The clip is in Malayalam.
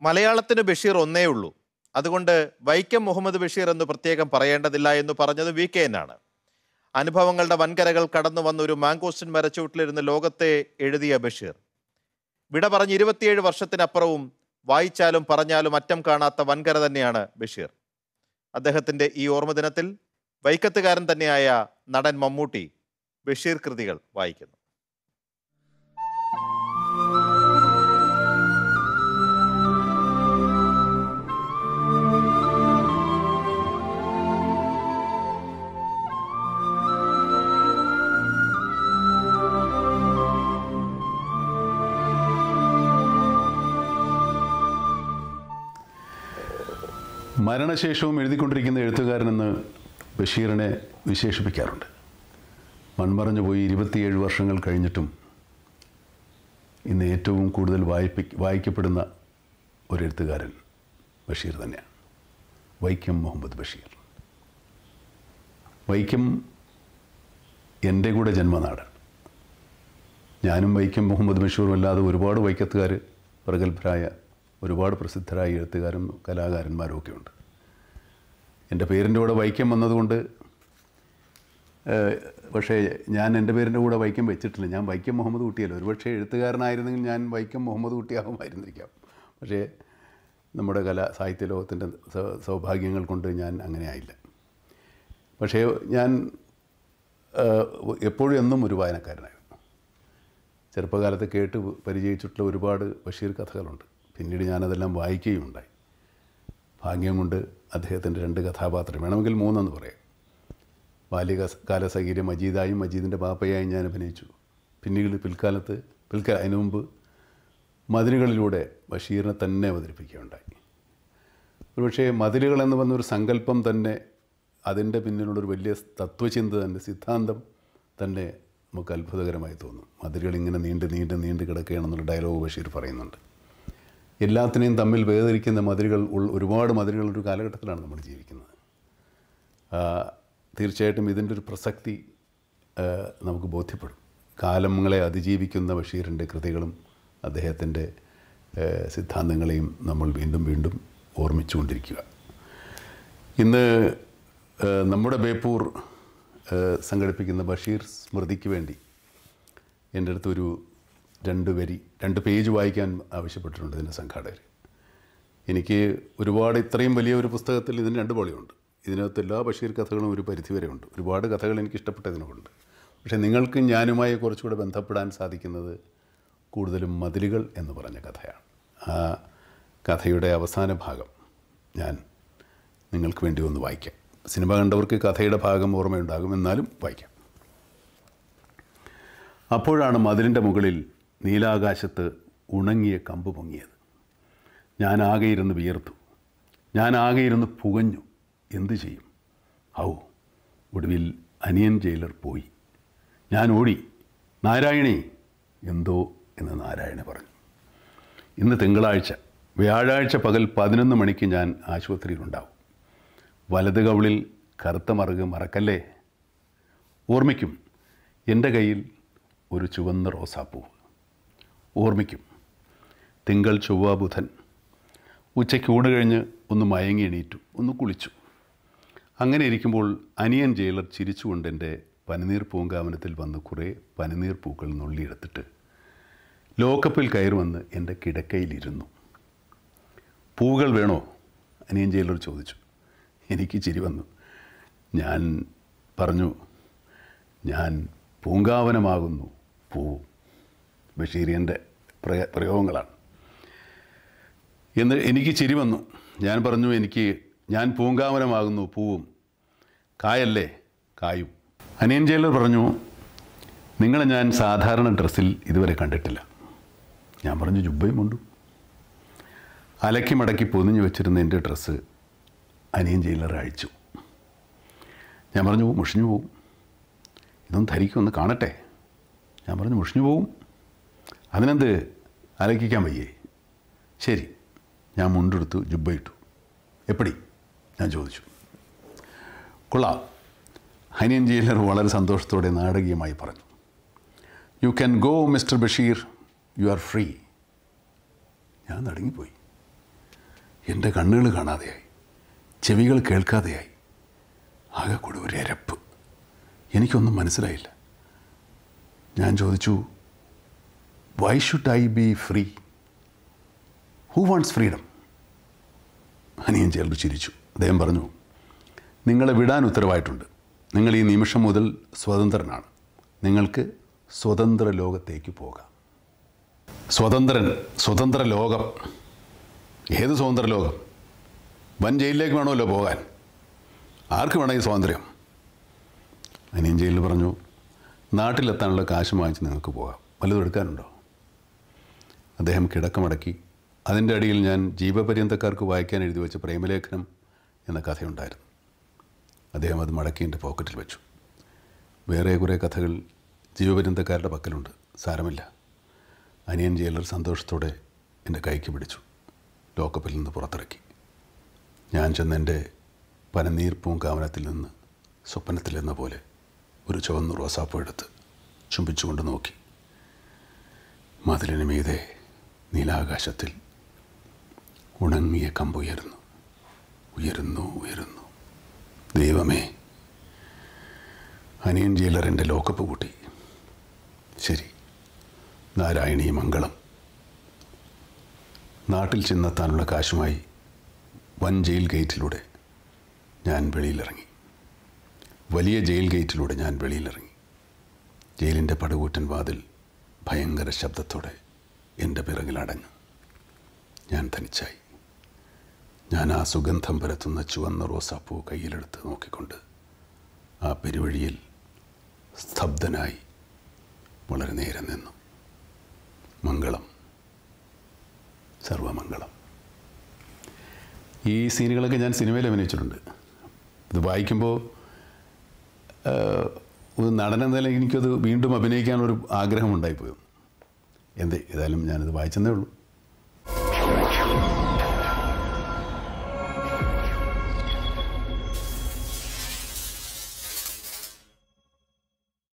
മലയാളത്തിന് ബഷീർ ഒന്നേ ഉള്ളൂ, അതുകൊണ്ട് വൈക്കം മുഹമ്മദ് ബഷീർ എന്ന് പ്രത്യേകം പറയേണ്ടതില്ല എന്ന് പറഞ്ഞത് VKN ആണ്. അനുഭവങ്ങളുടെ വൻകരകൾ കടന്നു വന്ന ഒരു മാങ്കോസ്റ്റിൻ മരച്ചൂട്ടിലിരുന്ന് ലോകത്തെ എഴുതിയ ബഷീർ വിട പറഞ്ഞ് 27 വർഷത്തിനപ്പുറവും വായിച്ചാലും പറഞ്ഞാലും അറ്റം കാണാത്ത വൻകര തന്നെയാണ് ബഷീർ. അദ്ദേഹത്തിൻ്റെ ഈ ഓർമ്മദിനത്തിൽ വൈക്കത്തുകാരൻ തന്നെയായ നടൻ മമ്മൂട്ടി ബഷീർ കൃതികൾ വായിക്കുന്നു. മരണശേഷവും എഴുതിക്കൊണ്ടിരിക്കുന്ന എഴുത്തുകാരനെന്ന് ബഷീറിനെ വിശേഷിപ്പിക്കാറുണ്ട്. മൺമറഞ്ഞു പോയി 27 വർഷങ്ങൾ കഴിഞ്ഞിട്ടും ഇന്ന് ഏറ്റവും കൂടുതൽ വായിക്കപ്പെടുന്ന ഒരു എഴുത്തുകാരൻ ബഷീർ തന്നെയാണ്, വൈക്കം മുഹമ്മദ് ബഷീർ. വൈക്കം എൻ്റെ കൂടെ ജന്മനാടാണ്. ഞാനും വൈക്കം മുഹമ്മദ് ബഷീറും അല്ലാതെ ഒരുപാട് വൈക്കത്തുകാർ, പ്രഗത്ഭരായ ഒരുപാട് പ്രസിദ്ധരായ എഴുത്തുകാരും കലാകാരന്മാരും ഒക്കെ ഉണ്ട്. എൻ്റെ പേരിൻ്റെ കൂടെ വൈക്കം വന്നതുകൊണ്ട്, പക്ഷേ ഞാൻ എൻ്റെ പേരിൻ്റെ കൂടെ വൈക്കം വെച്ചിട്ടില്ല. ഞാൻ വൈക്കം മുഹമ്മദ് കുട്ടിയല്ലോ. ഒരുപക്ഷെ എഴുത്തുകാരനായിരുന്നെങ്കിൽ ഞാൻ വൈക്കം മുഹമ്മദ് കുട്ടിയാകുമായിരുന്നിരിക്കാം. പക്ഷേ നമ്മുടെ സാഹിത്യ ലോകത്തിൻ്റെ സൗഭാഗ്യങ്ങൾ കൊണ്ട് ഞാൻ അങ്ങനെ ആയില്ല. പക്ഷേ ഞാൻ എപ്പോഴും എന്നും ഒരു വായനക്കാരനായിരുന്നു. ചെറുപ്പകാലത്ത് കേട്ട് പരിചയിച്ചിട്ടുള്ള ഒരുപാട് ബഷീർ കഥകളുണ്ട്. പിന്നീട് ഞാനതെല്ലാം വായിക്കുകയുണ്ടായി. ഭാഗ്യം കൊണ്ട് അദ്ദേഹത്തിൻ്റെ 2 കഥാപാത്രം, വേണമെങ്കിൽ 3 എന്ന് പറയാം. ബാല്യകാലസഖിയിലെ മജീദായും മജീദിൻ്റെ പാപ്പയായും ഞാൻ അഭിനയിച്ചു. പിന്നീട് അതിനു മുമ്പ് മതിലുകളിലൂടെ ബഷീറിനെ തന്നെ അവതരിപ്പിക്കുകയുണ്ടായി. ഒരുപക്ഷേ മതിലുകളെന്ന് പറഞ്ഞൊരു സങ്കല്പം തന്നെ, അതിൻ്റെ പിന്നിലുള്ളൊരു വലിയ തത്വചിന്ത തന്നെ, സിദ്ധാന്തം തന്നെ നമുക്ക് അത്ഭുതകരമായി തോന്നും. മതിലുകൾ ഇങ്ങനെ നീണ്ട് കിടക്കുകയാണെന്നുള്ള ഡയലോഗ് ബഷീർ പറയുന്നുണ്ട്. എല്ലാത്തിനെയും തമ്മിൽ വേദനിക്കുന്ന ഒരുപാട് മതിലുകൾ ഒരു കാലഘട്ടത്തിലാണ് നമ്മൾ ജീവിക്കുന്നത്. തീർച്ചയായിട്ടും ഇതിൻ്റെ ഒരു പ്രസക്തി നമുക്ക് ബോധ്യപ്പെടും. കാലങ്ങളെ അതിജീവിക്കുന്ന ബഷീറിൻ്റെ കൃതികളും അദ്ദേഹത്തിൻ്റെ സിദ്ധാന്തങ്ങളെയും നമ്മൾ വീണ്ടും ഓർമ്മിച്ചുകൊണ്ടിരിക്കുക. ഇന്ന് നമ്മുടെ ബേപ്പൂർ സംഘടിപ്പിക്കുന്ന ബഷീർ സ്മൃതിക്ക് വേണ്ടി എൻ്റെ അടുത്തൊരു 2 പേജ് വായിക്കാൻ ആവശ്യപ്പെട്ടിട്ടുണ്ട് ഇതിൻ്റെ സംഘാടകർ. എനിക്ക് ഒരുപാട്, ഇത്രയും വലിയ ഒരു പുസ്തകത്തിൽ ഇതിന് 2 വോളിയുണ്ട്. ഇതിനകത്ത് എല്ലാ ബഷീർ കഥകളും ഒരു പരിധിവരെ ഉണ്ട്. ഒരുപാട് കഥകൾ എനിക്ക് ഇഷ്ടപ്പെട്ടതിനുണ്ട്. പക്ഷേ നിങ്ങൾക്ക് ഞാനുമായി കുറച്ചുകൂടെ ബന്ധപ്പെടാൻ സാധിക്കുന്നത് കൂടുതലും മതിലുകൾ എന്ന് പറഞ്ഞ കഥയാണ്. ആ കഥയുടെ അവസാന ഭാഗം ഞാൻ നിങ്ങൾക്ക് വേണ്ടി ഒന്ന് വായിക്കാം. സിനിമ കണ്ടവർക്ക് കഥയുടെ ഭാഗം ഓർമ്മയുണ്ടാകും, എന്നാലും വായിക്കാം. അപ്പോഴാണ് മതിലിൻ്റെ മുകളിൽ നീലാകാശത്ത് ഉണങ്ങിയ കമ്പ് പൊങ്ങിയത്. ഞാനാകെ ഇരുന്ന് വിയർത്തു. ഞാനാകെ ഇരുന്ന് പുകഞ്ഞു. എന്തു ചെയ്യും? ഒടുവിൽ അനിയൻ ജയിലർ പോയി. ഞാൻ ഓടി. നാരായണി, എന്തോ എന്ന് നാരായണ പറഞ്ഞു. ഇന്ന് തിങ്കളാഴ്ച. വ്യാഴാഴ്ച പകൽ 11 മണിക്ക് ഞാൻ ആശുപത്രിയിലുണ്ടാവും. വലത് കവിളിൽ കറുത്ത മറുക് മറക്കല്ലേ. ഓർമ്മിക്കും. എൻ്റെ കയ്യിൽ ഒരു ചുവന്ന റോസാപ്പൂവ്. ഓർമ്മിക്കും. തിങ്കൾ, ചൊവ്വ, ബുധൻ. ഉച്ചയ്ക്ക് ഊണ് കഴിഞ്ഞ് ഒന്ന് മയങ്ങി എണീറ്റു, ഒന്ന് കുളിച്ചു. അങ്ങനെ ഇരിക്കുമ്പോൾ അനിയൻ ജയിലർ ചിരിച്ചുകൊണ്ട് എൻ്റെ പനിനീർ പൂങ്കാവനത്തിൽ വന്ന് കുറേ പനിനീർ പൂക്കൾ നുള്ളിയെടുത്തിട്ട് ലോക്കപ്പിൽ കയറി വന്ന് എൻ്റെ കിടക്കയിലിരുന്നു. പൂകൾ വേണോ? അനിയൻ ജയിലർ ചോദിച്ചു. എനിക്ക് ചിരി വന്നു. ഞാൻ പറഞ്ഞു, ഞാൻ പൂങ്കാവനമാകുന്നു പൂ. ബഷീറിയൻ്റെ പ്രയോഗങ്ങളാണ്. എനിക്ക് ചിരി വന്നു. ഞാൻ പറഞ്ഞു, ഞാൻ പൂങ്കാവനമാകുന്നു പൂവും, കായല്ലേ കായും. അനിയൻ ജയിലർ പറഞ്ഞു, നിങ്ങളെ ഞാൻ സാധാരണ ഡ്രസ്സിൽ ഇതുവരെ കണ്ടിട്ടില്ല. ഞാൻ പറഞ്ഞു, ജുബ്ബയും മുണ്ടും. അലക്കി മടക്കി പൊതിഞ്ഞു വെച്ചിരുന്ന എൻ്റെ ഡ്രസ്സ് അനിയൻ ജയിലർ അഴിച്ചു. ഞാൻ പറഞ്ഞു, മുഷിഞ്ഞു പോവും, ഇതൊന്ന് ധരിക്കുമെന്ന് കാണട്ടെ. ഞാൻ പറഞ്ഞു, മുഷിഞ്ഞു പോവും, അതിനെന്ത് അലക്കിക്കാൻ വയ്യേ? ശരി. ഞാൻ മുണ്ടെടുത്തു, ജുബ്ബയിട്ടു. എപ്പടി? ഞാൻ ചോദിച്ചു. കൊള്ളാം. അനിയൻ ജയിലർ വളരെ സന്തോഷത്തോടെ നാടകീയമായി പറഞ്ഞു, you can go mister Basheer, you are free. ഞാൻ നടുങ്ങിപ്പോയി. എൻ്റെ കണ്ണുകൾ കാണാതെയായി, ചെവികൾ കേൾക്കാതെയായി. ആകെ കൂടെ ഒരു എരപ്പ്. എനിക്കൊന്നും മനസ്സിലായില്ല. ഞാൻ ചോദിച്ചു, why should I be free? Who wants freedom? അനിയൻ ജയിലർ ചിരിച്ചു. അദ്ദേഹം പറഞ്ഞു, നിങ്ങളെ വിടാൻ ഉത്തരവായിട്ടുണ്ട്. നിങ്ങൾ ഈ നിമിഷം മുതൽ സ്വതന്ത്രനാണ്. നിങ്ങൾക്ക് സ്വതന്ത്ര ലോകത്തേക്ക് പോകാം. സ്വതന്ത്രൻ, സ്വതന്ത്ര ലോകം. ഏത് സ്വതന്ത്ര ലോകം? വൻ ജയിലിലേക്ക് വേണമല്ലോ പോകാൻ. ആർക്ക് വേണം ഈ സ്വാതന്ത്ര്യം? അനിയൻ ജയിലിൽ പറഞ്ഞു, നാട്ടിലെത്താനുള്ള കാശ് വാങ്ങിച്ച് നിങ്ങൾക്ക് പോകാം. വല്ലതും എടുക്കാനുണ്ടോ? അദ്ദേഹം കിടക്കമടക്കി. അതിൻ്റെ അടിയിൽ ഞാൻ ജീവപര്യന്തക്കാർക്ക് വായിക്കാൻ എഴുതി വെച്ച പ്രേമലേഖനം എന്ന കഥയുണ്ടായിരുന്നു. അദ്ദേഹം അത് മടക്കി എൻ്റെ പോക്കറ്റിൽ വെച്ചു. വേറെ കുറേ കഥകൾ ജീവപര്യന്തക്കാരുടെ പക്കലുണ്ട്, സാരമില്ല. അനിയൻ ജയിലർ സന്തോഷത്തോടെ എൻ്റെ കൈക്ക് പിടിച്ചു ലോക്കപ്പിൽ നിന്ന് പുറത്തിറക്കി. ഞാൻ ചെന്ന് എൻ്റെ പനനീർ പൂങ്കാവനത്തിൽ നിന്ന് സ്വപ്നത്തിലെന്ന പോലെ ഒരു ചുവന്ന റോസാപ്പൂ എടുത്ത് ചുംബിച്ചുകൊണ്ട് നോക്കി. മതിലിന് മീതെ നീലാകാശത്തിൽ ഉണങ്ങിയ കമ്പുയരുന്നു, ഉയരുന്നു, ഉയരുന്നു. ദൈവമേ! അനിയൻ ജയിലർ എൻ്റെ ലോക്കപ്പ് കൂട്ടി. ശരി, നാരായണീ മംഗളം. നാട്ടിൽ ചെന്നെത്താനുള്ള കാശുമായി വൻ ജയിൽ ഗേറ്റിലൂടെ ഞാൻ വെളിയിലിറങ്ങി. വലിയ ജയിൽ ഗേറ്റിലൂടെ ഞാൻ വെളിയിലിറങ്ങി. ജയിലിൻ്റെ പടുകൂറ്റൻ വാതിൽ ഭയങ്കര ശബ്ദത്തോടെ എൻ്റെ പിറകിൽ അടഞ്ഞു. ഞാൻ തനിച്ചായി. ഞാൻ ആ സുഗന്ധം പരത്തുന്ന ചുവന്ന റോസാപ്പൂ കയ്യിലെടുത്ത് നോക്കിക്കൊണ്ട് ആ പെരുവഴിയിൽ സ്തബ്ധനായി വളരെ നേരം നിന്നു. മംഗളം, സർവമംഗളം. ഈ സീനുകളൊക്കെ ഞാൻ സിനിമയിൽ അഭിനയിച്ചിട്ടുണ്ട്. ഇത് വായിക്കുമ്പോൾ ഒരു നടനെന്ന നിലയിൽ എനിക്കത് വീണ്ടും അഭിനയിക്കാനൊരു ആഗ്രഹം ഉണ്ടായിപ്പോയി. ഏതായാലും ഞാനത് വായിച്ചെന്നേ ഉള്ളൂ.